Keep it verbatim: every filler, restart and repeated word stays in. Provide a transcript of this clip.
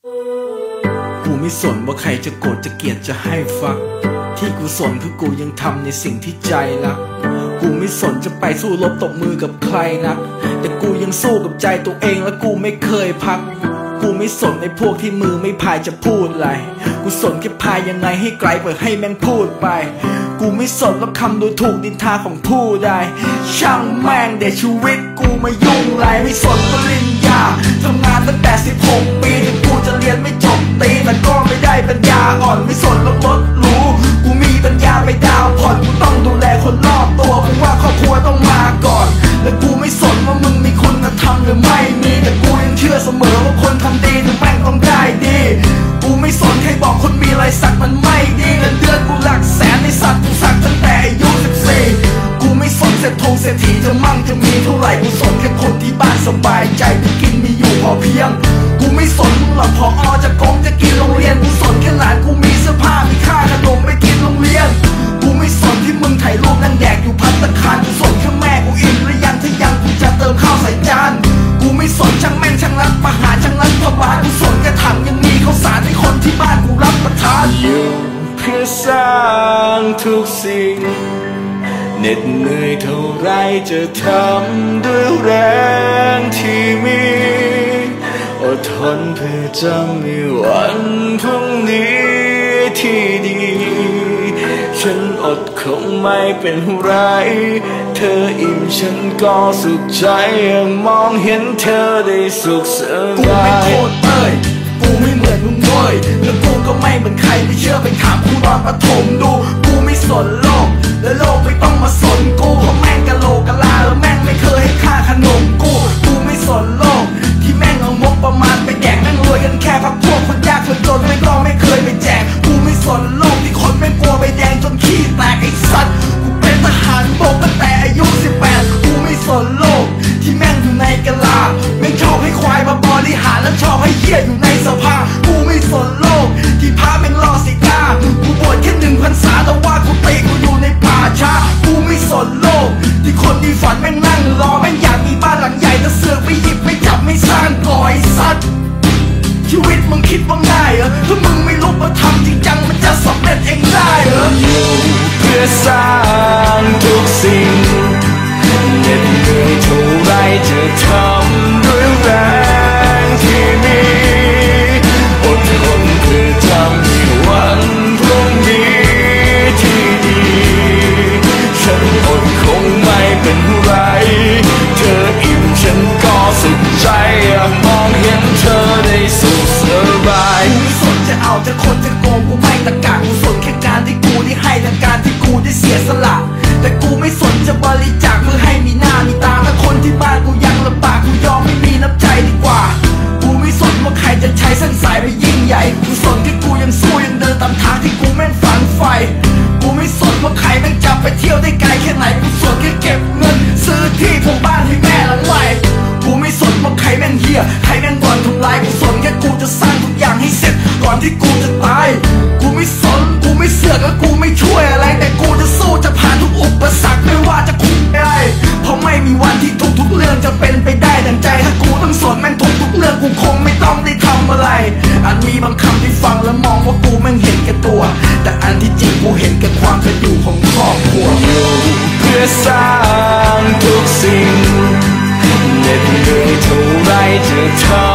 กูไม่สนว่าใครจะโกรธจะเกลียดจะให้ฟักที่กูสนคือกูยังทำในสิ่งที่ใจรักกูไม่สนจะไปสู้รบตบมือกับใครนักแต่กูยังสู้กับใจตัวเองและกูไม่เคยพักกูไม่สนไอ้พวกที่มือไม่พายจะพูดอะไรกูสนแค่พายยังไงให้ไกลเปิดให้แม่งพูดไปกูไม่สนว่าคำดูถูกดินทาของผู้ใดช่างแม่งเดี๋ยวชีวิตกูมายุ่งไรไม่สนปริญญาทำงานตั้งแต่สิบหกปีถึงกูจะเรียนไม่จบตีแต่ก็ไม่ได้ปัญญาอ่อนไม่สนแล้วรถรู้กูมีปัญญาไปดาวผ่อนกูต้องดูแลคนรอบตัวกูว่าครอบครัวต้องมาก่อนและกูไม่สนว่ามึงมีคุณธรรมหรือไม่มีแต่กูยังเชื่อเสมอว่าคนทำดีถึงแม่งต้องได้ดีกูไม่สนใครบอกคนมีรอยสักมันไม่ดีเงินเดือนกูหลักแสนในสัตว์กูสักตั้งแต่อายุสิบสี่กูไม่สนเศรษฐงเศรษฐีจะมั่งจะมีเท่าไหร่กูสนแค่คนที่บ้านสบายใจกูกินมีอยู่พอเพียงกูไม่สนมึงหรอกพออจะโกงจะกินโรงเรียนกูสนแค่หลานกูมีเสื้อผ้ามีค่าขนมไปกินโรงเรียนกูไม่สนที่มึงถ่ายรูปนั่งแดกอยู่ภัตตาคารกูสนแค่แม่กูอิ่มหรือยังถ้ายังกูจะเติมข้าวใส่จานกูไม่สนช่างแม่งช่างรักประหารช่างรักประบาลกูสนแค่ถังยังมีข้าวสารให้คนที่บ้านกูรับประทานอยู่เพื่อสร้างทุกสิ่งเหน็ดเหนื่อยเท่าไรจะทำด้วยแรงที่มีอดทนเพื่อจะมีวันพรุ่งนี้ที่ดีฉันอดคงไม่เป็นไรเธออิ่มฉันก็สุขใจยังมองเห็นเธอได้สุขสบายกูไม่โทษเอ้ยกูไม่เหมือนมึงเว้ยแล้วกูก็ไม่เหมือนใครไม่เชื่อไปถามกูตอนประถมดูกูไม่สนโลกและโลกไม่ต้องมาสนกูเพราะแม่งกะโหลกกะลาแล้วแม่งไม่เคยให้ค่าขนมกูกูไม่สนโลกที่แม่งเอางบประมาณไปแดกแม่งรวยกันแค่พักพวกคนยากคนจนไม่ก็ไม่เคยไปแจกกูไม่สนโลกที่คนแม่งกลัวใบแดงจนขี้แตกไอ้สัตว์กูเป็นทหารบกตั้งแต่อายุสิบแปดกูไม่สนโลกที่แม่งอยู่ในกะลาแม่งชอบให้ควายมาบริหารและชอบให้เหี้ยอยู่ในสภากูไม่สนโลกที่พาแม่งรอสิกากูบวชแค่หนึ่งพรรษาแต่ว่ากูตีกูอยู่ในป่าช้ากูไม่สนโลกที่คนที่ฝันแม่งนั่งรอแม่งอยากมีบ้านหลังใหญ่แต่เสือกไม่หยิบไม่จับไม่สร้างก่อไอ้สัตว์ชีวิตมึงคิดว่าง่ายเหรอถ้ามึงไม่ลุกมาทำจริงจังมันจะสำเร็จเองได้เหรออยู่เพื่อสร้างทุกสิ่งเหน็ดเหนื่อยเท่าไรจะทำด้วยแรงที่มีอดทนเพื่อทำให้วันพรุ่งนี้ที่ดีฉันอดคงไม่เป็นไรเธออิ่มฉันก็สุขใจอยากมองเห็นเธอได้สุขสบายกูไม่สนจะเอาจะคนจะโกงกูไม่ตะกะกูสนแค่การที่กูได้ให้และการที่กูได้เสียสละแต่กูไม่สนจะบริจาคเพื่อให้มีหน้ามีตาถ้าคนที่บ้านกูยังลำบากกูยอมไม่มีน้ำใจดีกว่ากูไม่สนว่าใครจะใช้เส้นสายไปยิ่งใหญ่กูสนแค่กูยังสู้ยังเดินตามทางที่กูแม่งฝันใฝ่กูไม่สนว่าใครแม่งจะไปเที่ยวได้ไกลแค่ไหนกูสนแค่เก็บเงินซื้อที่ทำบ้านให้แม่หลังใหม่กูไม่สนว่าใครแม่งเหี้ยใครแม่งบ่อนทำลายกูสนแค่กูจะสร้างทุกอย่างให้เสร็จก่อนที่กูจะตายกูไม่สนกูไม่เสือกและกูไม่ช่วยอะไรแต่กูจะสู้จะผ่านทุกอุปสรรคไม่ว่าจะคุ้มได้เพราะไม่มีวันที่ทุกๆเรื่องจะเป็นไปได้ดังใจถ้ากูต้องสนแม่งทุกๆเรื่องกูคงไม่ต้องได้ทำอะไรอาจมีบางคำที่ฟังแล้วมองว่ากูแม่งเห็นแก่ตัวแต่อันที่จริงกูเห็นแก่ความเป็นอยู่ของครอบครัวอยู่เพื่อสร้างทุกสิ่งเหน็ดเหนื่อยเท่าไรจะทำ